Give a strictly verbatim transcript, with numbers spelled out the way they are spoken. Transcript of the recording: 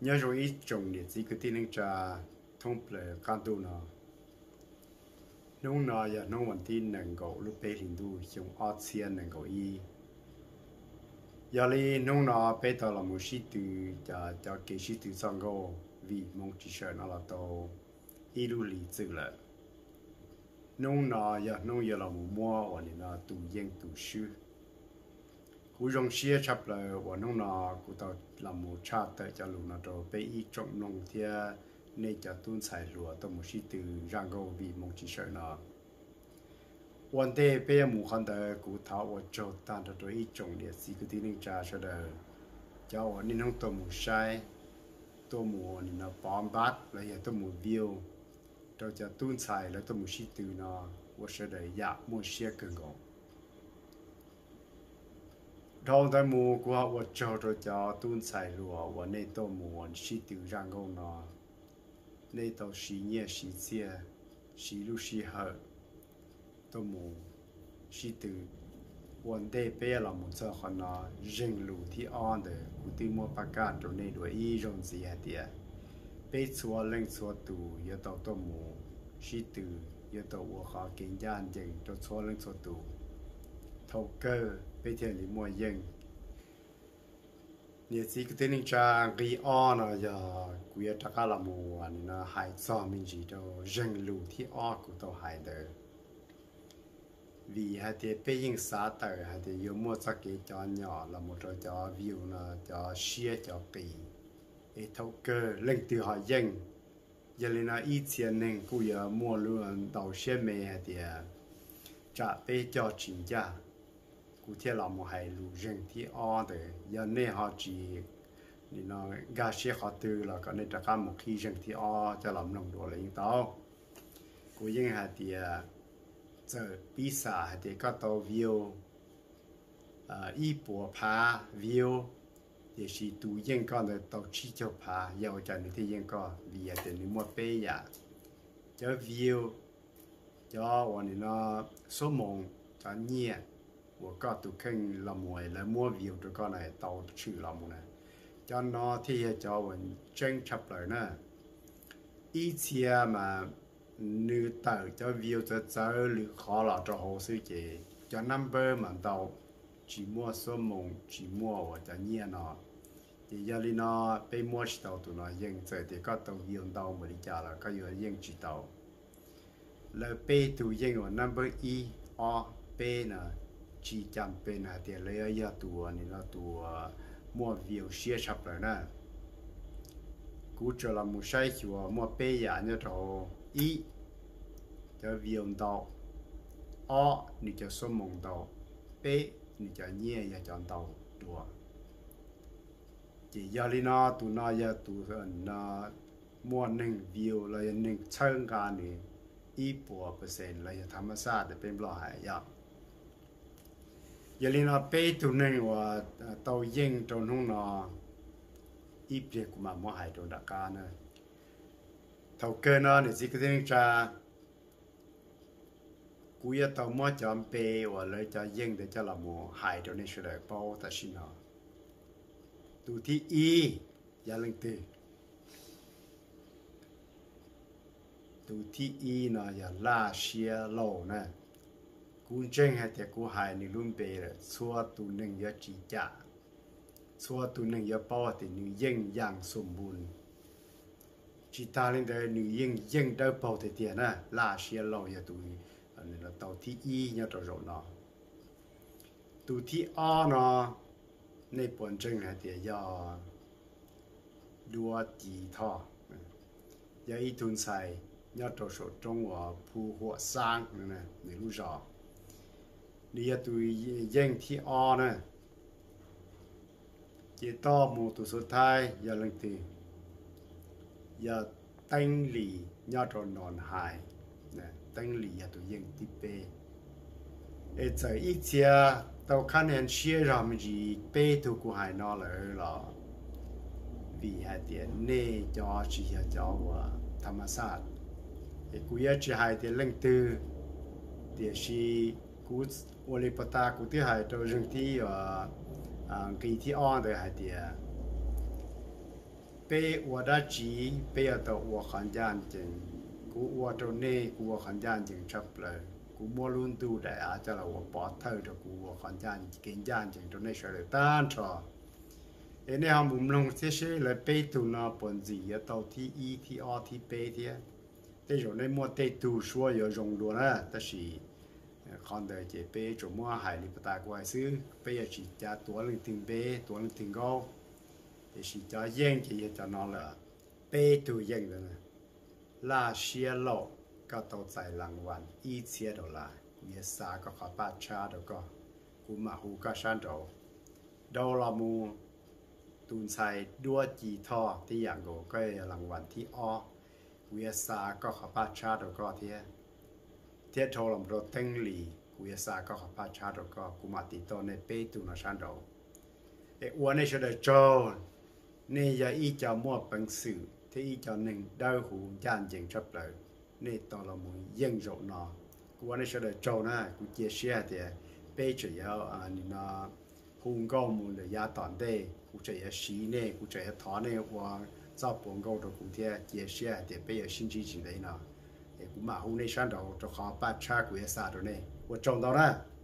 nhớ rồi ít trồng để chỉ cái tin anh cha thông ple can tu nó nông nó giờ nôngวันที่หนึ่งก็ลูกเป้ลินดูชงออดเซียนหนึ่งก็อียาลีนงนอเป้ตอละมุชิตูจะจะเกชิตูซังโกวีมงจิเชนอลาโตอีลูลีซึละนงนอยะนงยะละมุมัววันนี้นะตูเย่งตูชื่อกูยงเชียชับเลยวันนงนอกูตอละมุชาติจะลุนะโตเป้อีจงนงเทียในจะตุนใส่หลัวตมุชิตูรังโกวีมงจิเชนอวันเดย์เปียหมู่คันเดอกูท้าว่าโจตันตัวอีจงเนี่ยสิกูที่นึงจ่าเสดอเจ้าวันนี้น้องตัวหมู่ใช้ตัวหมู่นี่นะปอมบัดแล้วอย่าตัวหมู่วิวเราจะตุ้นใส่แล้วตัวหมู่ชิตูนะว่าเสดอยากมั่วเชียเกินกองเราแต่หมู่กูว่าโจเราจะตุ้นใส่รัววันนี้ตัวหมู่วันชิตูรังกงนะในตัวสีเนี่ยสีเสียสีลูสีเหอตัวหมูชีตือวันเดย์เป้เราหมุนเสาขนาเร่งลูที่อ่อนเดอกูตีมัวประกาศตัวนี้ด้วยอีรงเสียเดียเป้ชัวเล่งชัวตูยาตัวตัวหมูชีตือยาตัววัวขาเก่งย่านยิงตัวชัวเล่งชัวตูเท่าเกอเป้เทียนหรือมัวยิงเนี่ยสิกูตีนิจางกีอ่อนอ่ะยากูยาตะการละหมูอันนี้นะหายซ้อมินจีตัวเร่งลูที่อ่อนกูตัวหายเดอvì hai thì bây giờ xã tờ hai thì yêu mua cho cái cho nhỏ là một trò cho view là cho share cho kỳ để thâu cơ lên từ họ dân giờ lên là ít tiền nên cũng giờ mua luôn đầu xe mẹ hai thì trả bây cho chính gia cũng theo là một hai lũ dân thì o để giờ nên họ chỉ thì nó gà xe họ từ là có nên trả cả một khi dân thì o cho làm nông đồ là những tao cũng những hai thì giờ bí xả thì có tàu view y bộ phá view thì chỉ tụ yên con được tàu chi cho phá giàu cho nên thì yên con vì ở đây mua bé ya cho view choวันnó số mông cho nhẹ của có tụ kênh là mùi là mua view tụi con này tàu chữ là mùi này cho nó thì cho mình tranh chấp lại nè ý chia mà nữ tờ cho view cho cho lựa khó là cho hồ sơ chế cho number mà tàu chỉ mua số mông chỉ mua và cho nhẹ nó thì giờ li nó被mua chỉ tàu tụi nó yên giờ thì có tàu view tàu mà đi trả là có giờ yên chỉ tàu là被tụi yên và number e o p nè chỉ chăm p nè thì lấy giờ tụi này là tụi mua view share shop rồi nè cú cho là một sai chùa mua p giả như trâu ý cho viền tàu o ni cho số mông tàu p ni cho nhẹ ya chọn tàu đùa chỉ giờ li nó tụ nó ya tụ nó mua nâng view là nâng chân cả này ít bộ percent là tham gia để bên lo hại ya giờ li nó p tụ nâng và tàu yên trong hông nó ít việc của mà mua hại trong đặc ca nữa thầu cơ nó để chỉ có thể tra cú ya tàu mua chọn bê và lấy cho yên để cho là mua hại trong này sẽ được bao ta xin nó tụ thi y ya lên từ tụ thi y nó ya la xia lô nè cú chân hay thì cú hại ni luôn bê rồi xua tụ nâng ya chỉ trả xua tụ nâng ya bao thì nữ yên yang sum bùn chỉ ta lên đây nữ yên yên đâu bao thì tiền nè la xia lô ya tụ nên là tàu thi y nhớ trò rộng nó tụ thi o nó nên bản chân là để do đua chỉ thọ giờ ít tuần sai nhớ trò số trong và phù hộ sang nè để lúc rõ đi tụ yên thi o nè chỉ to một tụ số thai giờ lần từ giờ tanh lì nhớ trò nón hài nè tăng lý à tụi yên tiếp bê, ở giờ ít chia tàu khăn hiện chia ra mình chỉ bê tụi của hai nó là là vì hai tiền nê cho chỉ là cho và tham sát, cái cuối chỉ hai tiền lệnh tư, để chỉ cú ô lê bata cú thứ hai tàu rừng thi và cái thi on rồi hai tiền bé ua đã chỉ bé ở tàu ua khán gian chừng cú ua trâu nê cú ua khán gian chừng chấp lời cú mua luôn tu đại á cho là ua bỏ thơ cho cú ua khán gian kiến gian chừng trâu nê sẽ được tan trò thế nên họ muốn lòng thế sẽ là bé tu nó bọn gì ở tàu thi y thi o thi bé thế thế rồi nên mua tê tu xua ở dùng luôn á ta chỉ còn đời chỉ bé chỗ mua hải đi bắt ta qua xứ bé chỉ trả tuổi lên tiền bé tuổi lên tiền cao thì chỉ cho dân thì cho nó là bé tu dân rồi nè là xia lộ có tàu chạy lăngวัน一切都来也啥个好把车都个古马虎个山头到了木ตุนใช้ด้วยจีทอที่อย่างโกก็รางวัลที่อ้อเวียซาก็ขบชาติก็เทียเทียโทรมรถเต็งหลีเวียซาก็ขบชาติก็กุมาติโตในเป้ตุนชันโดเออวันนี้ฉันได้โจนี่ยาอีเจ้ามั่วปังสื่อที่อีเจ้าหนึ่งได้หูย่านยิงชับเลยนี่ตอนเรามุยยิ่งโจนอกูวันนี้ฉันได้โจนะกูเจียเชียเทียเป้จะยาวอันนี้นะหุ่นก้มูลเลยยาตอนเด้กูจะยาสีเนี่ยกูจะยาถอนเนี่ยว่าเจ้าปวงก้ตัวกูเทียเจียเชียเทียเป้ย新机进来呢，哎，กูมาหุ่นในชั้นเราจะขอป้าชากูยาซาตัวเนี่ยว่าจง到นะ